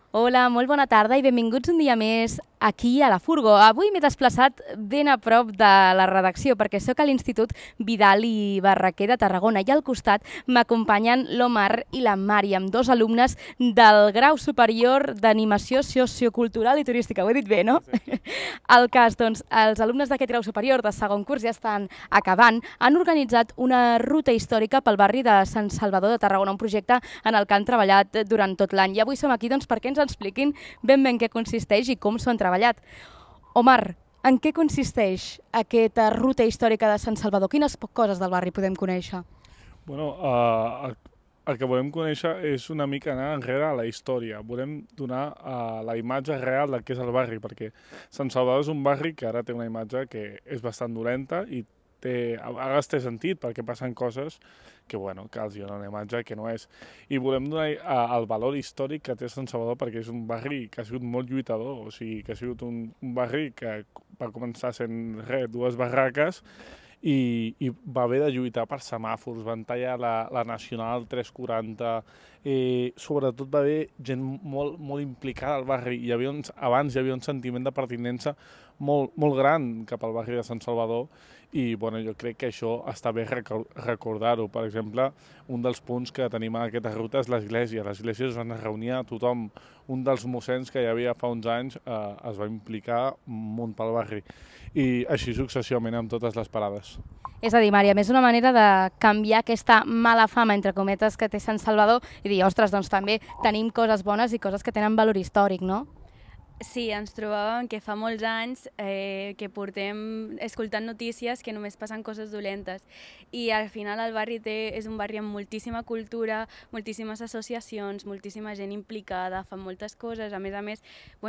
Hola, molt bona tarda i benvinguts un dia més aquí a la Furgo. Avui m'he desplaçat ben a prop de la redacció perquè sóc a l'Institut Vidal i Barraquer de Tarragona i al costat m'acompanyen l'Omar i la Màriam, dos alumnes del grau superior d'animació sociocultural i turística. Ho he dit bé, no? Sí. El cas, doncs, els alumnes d'aquest grau superior de segon curs ja estan acabant. Han organitzat una ruta històrica pel barri de Sant Salvador de Tarragona, un projecte en el que han treballat durant tot l'any. I avui som aquí doncs, perquè ens expliquin ben bé en què consisteix i com s'ho han treballat. Omar, en què consisteix aquesta ruta històrica de Sant Salvador? Quines coses del barri podem conèixer? Bueno, el que volem conèixer és una mica anar enrere a la història. Volem donar la imatge real del que és el barri, perquè Sant Salvador és un barri que ara té una imatge que és bastant dolenta i a vegades té sentit perquè passen coses que els donen una imatge que no és. I volem donar el valor històric que té Sant Salvador perquè és un barri que ha sigut molt lluitador, o sigui, que ha sigut un barri que va començar sent dues barraques i va haver de lluitar per semàfors, van tallar la Nacional 340, sobretot va haver gent molt implicada al barri, abans hi havia un sentiment de pertinença molt gran cap al barri de Sant Salvador i jo crec que això està bé recordar-ho. Per exemple, un dels punts que tenim en aquesta ruta és l'església. L'església es va reunir a tothom. Un dels mossens que hi havia fa uns anys es va implicar un munt pel barri i així successivament amb totes les parades. És a dir, Màriam, és una manera de canviar aquesta mala fama, entre cometes, que té Sant Salvador i dir, ostres, doncs també tenim coses bones i coses que tenen valor històric, no? Sí, ens trobàvem que fa molts anys que portem escoltant notícies que només passen coses dolentes i al final el barri és un barri amb moltíssima cultura, moltíssimes associacions, moltíssima gent implicada, fan moltes coses. A més,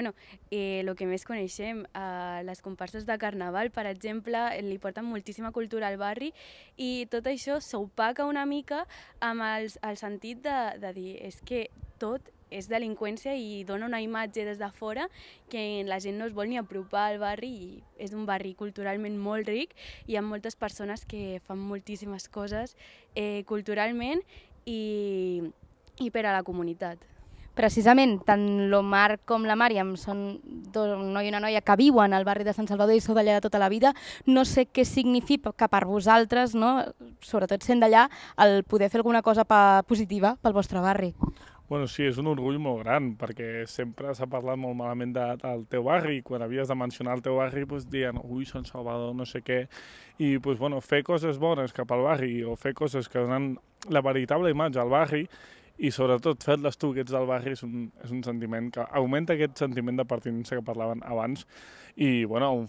el que més coneixem, les comparses de Carnaval, per exemple, li porten moltíssima cultura al barri i tot això s'opaca una mica amb el sentit de dir és que tot és delinqüència i dona una imatge des de fora que la gent no es vol ni apropar al barri i és un barri culturalment molt ric i hi ha moltes persones que fan moltíssimes coses culturalment i per a la comunitat. Precisament, tant l'Omar com la Màriam són un noi i una noia que viuen al barri de Sant Salvador i sou d'allà de tota la vida. No sé què significa que per vosaltres, no, sobretot sent d'allà, el poder fer alguna cosa positiva pel vostre barri. Bueno, sí, és un orgull molt gran, perquè sempre s'ha parlat molt malament del teu barri, i quan havies de mencionar el teu barri diuen, ui, Sant Salvador, no sé què, i fer coses bones cap al barri o fer coses que donen la veritable imatge al barri i sobretot fer-les tu, que ets del barri, és un sentiment que augmenta aquest sentiment de pertinença que parlaven abans i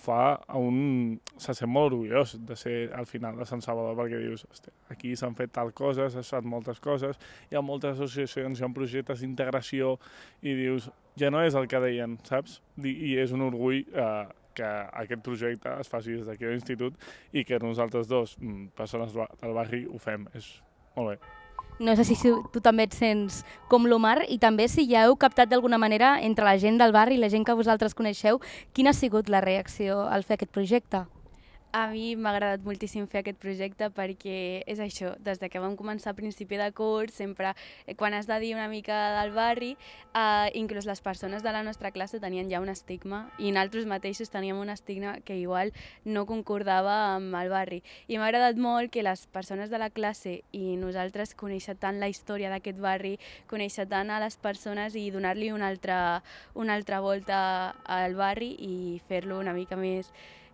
se sent molt orgullós de ser al final de Sant Salvador perquè dius, aquí s'han fet tal cosa, s'han fet moltes coses, hi ha moltes associacions, hi ha projectes d'integració i dius, ja no és el que deien, saps? I és un orgull que aquest projecte es faci des d'aquí a l'institut i que nosaltres dos, persones del barri, ho fem. És molt bé. No sé si tu també et sents com l'Omar i també si ja heu captat d'alguna manera entre la gent del barri i la gent que vosaltres coneixeu, quina ha sigut la reacció al fer aquest projecte? A mi m'ha agradat moltíssim fer aquest projecte perquè és això, des que vam començar a principi de curs, sempre quan has de dir una mica del barri, inclús les persones de la nostra classe tenien ja un estigma i nosaltres mateixos teníem un estigma que igual no concordava amb el barri. I m'ha agradat molt que les persones de la classe i nosaltres conèixer tant la història d'aquest barri, conèixer tant a les persones i donar-li una altra volta al barri i fer-lo una mica més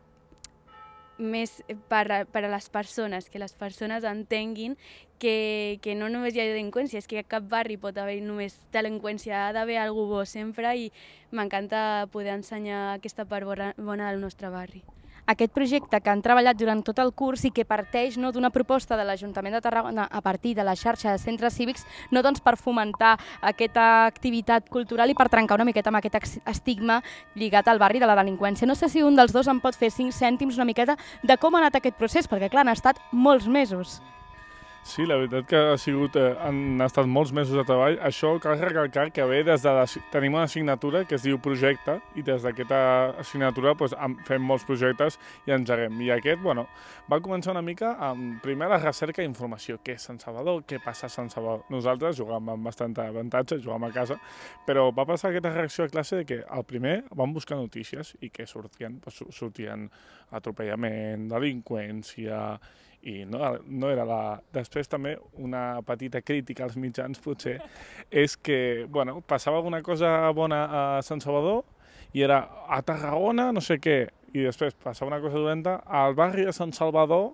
per a les persones, que les persones entenguin que no només hi ha delinqüència, és que a cap barri pot haver només delinqüència, ha d'haver alguna cosa bo sempre i m'encanta poder ensenyar aquesta part bona del nostre barri. Aquest projecte que han treballat durant tot el curs i que parteix d'una proposta de l'Ajuntament de Tarragona a partir de la xarxa de centres cívics, no doncs per fomentar aquesta activitat cultural i per trencar una miqueta amb aquest estigma lligat al barri de la delinqüència. No sé si un dels dos em pot fer 5 cèntims una miqueta de com ha anat aquest procés, perquè clar, han estat molts mesos. Sí, la veritat que han estat molts mesos de treball. Això cal recalcar que ve tenim una assignatura que es diu projecte i des d'aquesta assignatura fem molts projectes i engeguem. I aquest, va començar una mica amb primer la recerca d'informació. Què és Sant Salvador? Què passa a Sant Salvador? Nosaltres jugàvem amb bastant avantatge, jugàvem a casa, però va passar aquesta reacció a classe de que al primer vam buscar notícies i què sortien? Sortien atropellament, delinqüència, i no era la... Després també una petita crítica als mitjans potser és que, passava alguna cosa bona a Sant Salvador i era a Tarragona no sé què, i després passava una cosa dolenta al barri de Sant Salvador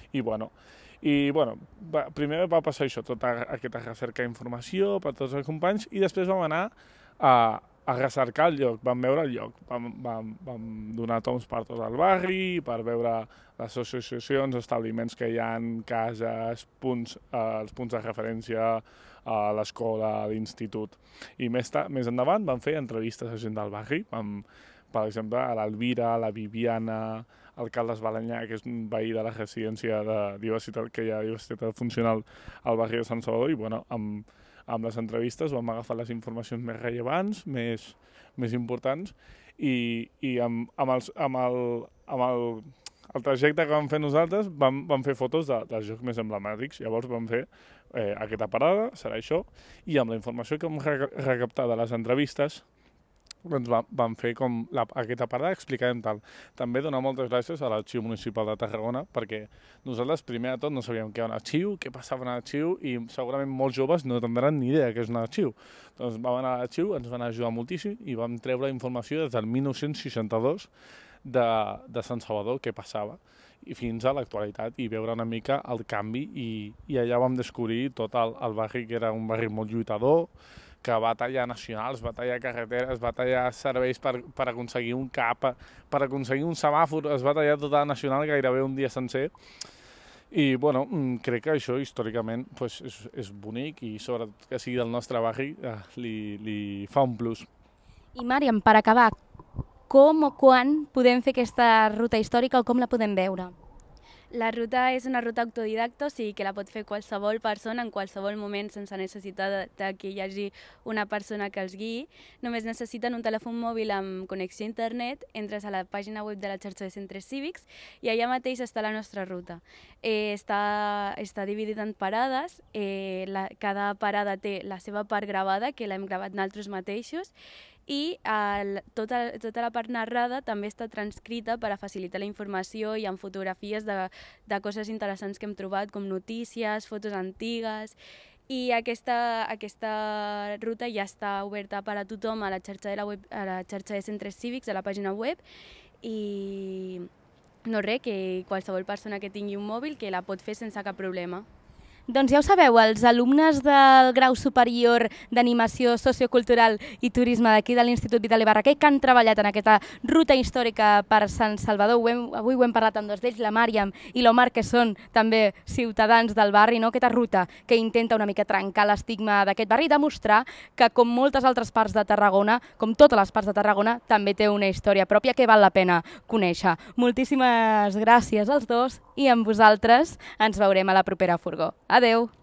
primer va passar això, tota aquesta recerca d'informació per tots els companys i després vam anar a recercar el lloc, vam veure el lloc, vam donar toms per tot el barri, per veure les associacions, establiments que hi ha, cases, els punts de referència a l'escola, a l'institut. I més endavant vam fer entrevistes a gent del barri, per exemple, a l'Alvira, a la Viviana, al Carles Balanyà, que és un veí de la residència de diversitat, que hi ha diversitat funcional al barri de Sant Salvador, i amb les entrevistes vam agafar les informacions més rellevants, més importants, i amb el trajecte que vam fer nosaltres vam fer fotos dels jocs més emblemàtics. Llavors vam fer aquesta parada, serà això, i amb la informació que vam recaptar de les entrevistes vam fer com aquesta parada, explicarem tal. També donar moltes gràcies a l'Arxiu Municipal de Tarragona, perquè nosaltres primer de tot no sabíem què era un arxiu, què passava en l'arxiu, i segurament molts joves no tindran ni idea què és un arxiu. Doncs vam anar a l'arxiu, ens van ajudar moltíssim i vam treure informació des del 1962 de Sant Salvador, què passava, i fins a l'actualitat, i veure una mica el canvi, i allà vam descobrir tot el barri, que era un barri molt lluitador, que va tallar nacionals, va tallar carreteres, va tallar serveis per aconseguir un CAP, per aconseguir un semàfor, es va tallar tota la nacional gairebé un dia sencer. I crec que això històricament és bonic i sobretot que sigui del nostre barri li fa un plus. I Màriam, per acabar, com o quan podem fer aquesta ruta històrica o com la podem veure? La ruta és una ruta autodidacta, o sigui que la pot fer qualsevol persona en qualsevol moment sense necessitat que hi hagi una persona que els guiï. Només necessiten un telèfon mòbil amb connexió a internet, entres a la pàgina web de la xarxa de centres cívics i allà mateix està la nostra ruta. Està dividida en parades, cada parada té la seva part gravada, que l'hem gravat nosaltres mateixos, i tota la part narrada també està transcrita per a facilitar la informació i amb fotografies de coses interessants que hem trobat, com notícies, fotos antigues. I aquesta ruta ja està oberta per a tothom a la xarxa de centres cívics, a la pàgina web, i no res, que qualsevol persona que tingui un mòbil que la pot fer sense cap problema. Doncs ja ho sabeu, els alumnes del grau superior d'animació sociocultural i turisme d'aquí de l'Institut Vidal i Barraquer que han treballat en aquesta ruta històrica per Sant Salvador. Avui ho hem parlat amb dos d'ells, la Màriam i l'Omar, que són també ciutadans del barri, aquesta ruta que intenta una mica trencar l'estigma d'aquest barri i demostrar que, com moltes altres parts de Tarragona, com totes les parts de Tarragona, també té una història pròpia que val la pena conèixer. Moltíssimes gràcies als dos i amb vosaltres ens veurem a la propera furgó. Adeu!